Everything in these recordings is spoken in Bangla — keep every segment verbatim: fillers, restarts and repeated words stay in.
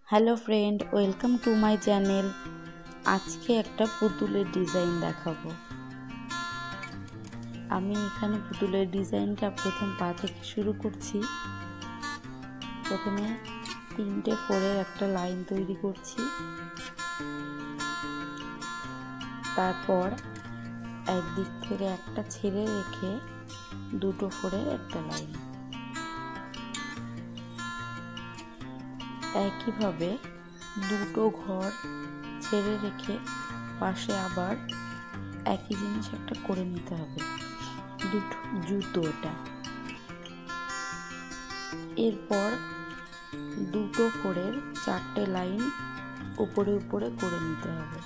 Hello friend, welcome to my channel. আজকে একটা পুতুলের ডিজাইন দেখাবো। আমি এখানে পুতুলের ডিজাইনটা প্রথম পা থেকে শুরু করছি। প্রথমে তিনটে ফোরের একটা লাইন তৈরি করছি, তারপর একদিক থেকে একটা ছেড়ে রেখে দুটো ফোরের একটা লাইন। একইভাবে দুটো ঘর ছেড়ে রেখে পাশে আবার একই জিনিস একটা করে নিতে হবে, দুটো জুতো এটা। এরপর দুটো ফোরের চারটে লাইন উপরে উপরে করে নিতে হবে।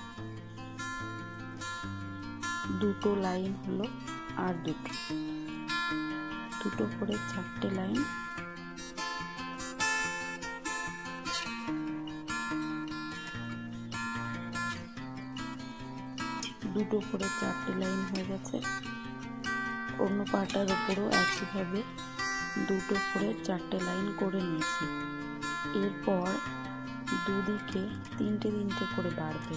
দুটো লাইন হলো আর দুটো দুটো ফোরের চারটে লাইন, দুটো করে চারটে লাইন হয়ে গেছে। অন্য পাটার উপরও একইভাবে দুটো করে চারটে লাইন করে নিয়েছি। এরপর দুদিকে তিনটে তিনটে করে বাড়বে।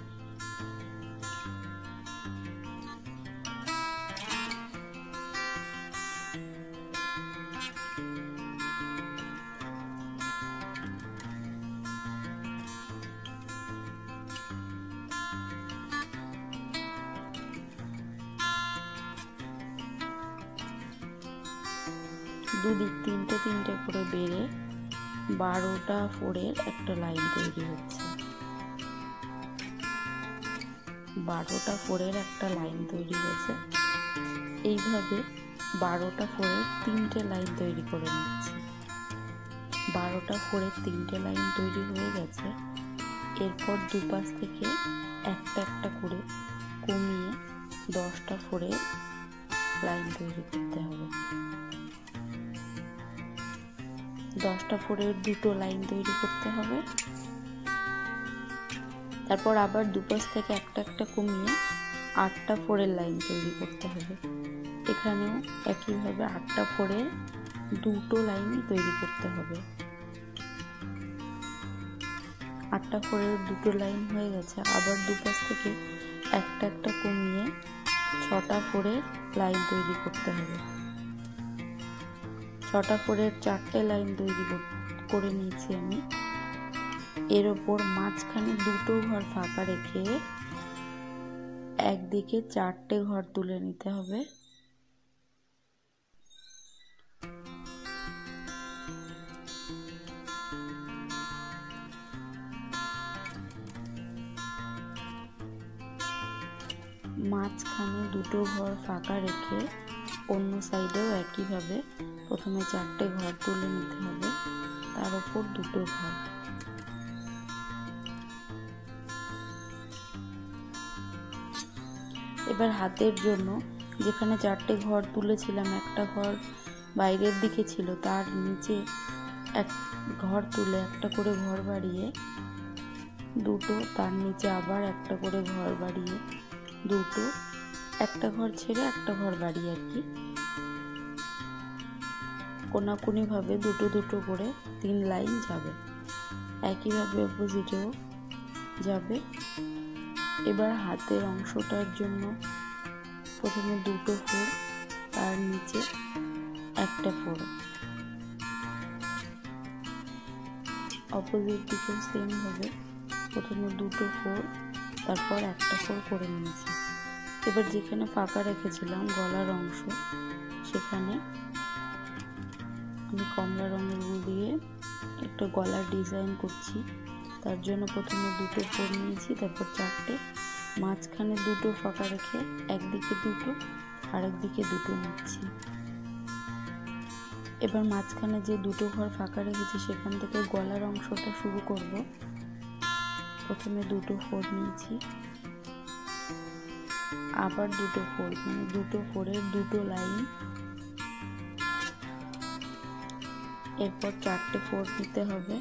দুদিক তিনটে তিনটে করে বেড়ে বারোটা ফোরের একটা লাইন তৈরি হচ্ছে। বারোটা ফোরের একটা লাইন তৈরি হয়েছে। এইভাবে বারোটা ফোরের তিনটে লাইন তৈরি করে নিচ্ছি। বারোটা ফোরের তিনটে লাইন তৈরি হয়ে গেছে। এরপর দুপাশ থেকে একটা একটা করে কমিয়ে দশটা ফোরের লাইন তৈরি করতে হবে। দশটা ফোরের দুটো লাইন তৈরি করতে হবে। তারপর আবার দুপাশ থেকে একটা একটা কমিয়ে আটটা ফোরের লাইন তৈরি করতে হবে। এখানেও একইভাবে আটটা ফোরের দুটো লাইন তৈরি করতে হবে। আটটা ফোরের দুটো লাইন হয়ে গেছে। আবার দুপাশ থেকে একটা একটা কমিয়ে ছটা ফোরের লাইন তৈরি করতে হবে। ছটা ফোরের চারটে লাইন তৈরি করে নিয়েছি আমি। এর ওপর মাঝখানে দুটো ঘর ফাঁকা রেখে একদিকে চারটে ঘর তুলে নিতে হবে। মাঝখানে দুটো ঘর ফাঁকা রেখে অন্য সাইডেও একইভাবে প্রথমে চারটে ঘর তুলে নিতে হবে, তার উপর দুটো ঘর। এবার হাতের জন্য যেখানে চারটে ঘর তুলেছিলাম, একটা ঘর বাইরের দিকে ছিল, তার নিচে এক ঘর তুলে একটা করে ঘর বাড়িয়ে দুটো, তার নিচে আবার একটা করে ঘর বাড়িয়ে দুটো, একটা ঘর ছেড়ে একটা ঘর বাড়িয়ে আর কি কোনাকুনি ভাবে দুটো দুটো করে তিন লাইন যাবে। একইভাবে অপোজিটেও যাবে। এবার হাতের অংশটার জন্য প্রথমে দুটো ফোর, তার নিচে একটা ফোর, অপোজিট দিকেও সেম ভাবে প্রথমে দুটো ফোর, তারপর একটা ফোর করে নিয়েছি। এবার যেখানে ফাঁকা রেখেছিলাম গলার অংশ, সেখানে আমি কমলা রঙের উল দিয়ে একটা গলার ডিজাইন করছি। তার জন্য প্রথমে দুটো ফোর নিয়েছি, তারপর চারটে, মাঝখানে দুটো ফাঁকা রেখে একদিকে দুটো আর একদিকে দুটো নিচ্ছি। এবার মাঝখানে যে দুটো ঘর ফাঁকা রেখেছি সেখান থেকে গলার অংশটা শুরু করব। প্রথমে দুটো ফোর নিয়েছি, আবার দুটো ফোর, মানে দুটো ফোরের দুটো লাইন, এরপর চারটে ফোর নিতে হবে।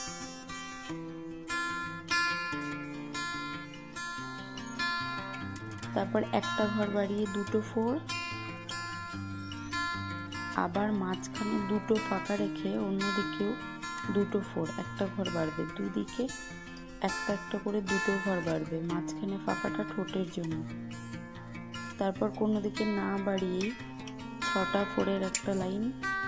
তারপর একটা ঘর বাড়িয়ে দুটো ফোর, আবার মাঝখানে দুটো ফাঁকা রেখে অন্যদিকেও দুটো ফোর, একটা ঘর বাড়বে, দুদিকে একটা একটা করে দুটো ঘর বাড়বে, মাঝখানে ফাঁকাটা ঠোঁটের জন্য। তারপর কোনো দিকে না বাড়িয়েই ছটা ফোরের একটা লাইন,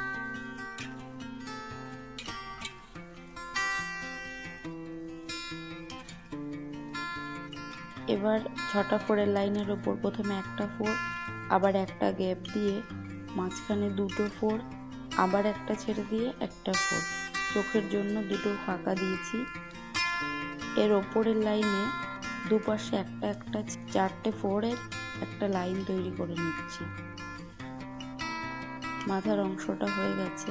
এবার ছটা ফোরের লাইনের ওপর প্রথমে একটা ফোর, আবার একটা গ্যাপ দিয়ে মাঝখানে দুটো ফোর, আবার একটা ছেড়ে দিয়ে একটা ফোর, চোখের জন্য দুটো ফাঁকা দিয়েছি। এর ওপরের লাইনে দুপাশে একটা একটা চারটে ফোরের একটা লাইন তৈরি করে নিচ্ছি। মাথার অংশটা হয়ে গেছে।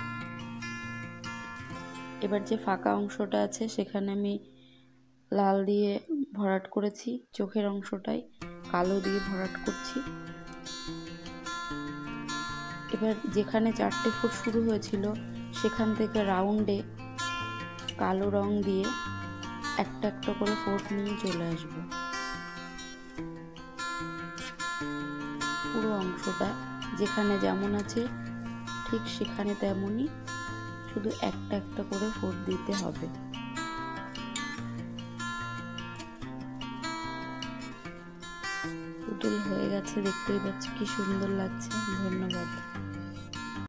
এবার যে ফাঁকা অংশটা আছে সেখানে আমি লাল দিয়ে ভরাট করেছি, চোখের অংশটাই কালো দিয়ে ভরাট করছি। এবার যেখানে চারটে ফুট শুরু হয়েছিল সেখান থেকে রাউন্ডে কালো রং দিয়ে একটা একটা করে ফোট নিয়ে চলে আসবো। পুরো অংশটা যেখানে যেমন আছে ঠিক সেখানে তেমনই, শুধু একটা একটা করে ফোট দিতে হবে। পুতুল হয়ে গেছে, দেখতেই পাচ্ছি কি সুন্দর লাগছে। ধন্যবাদ।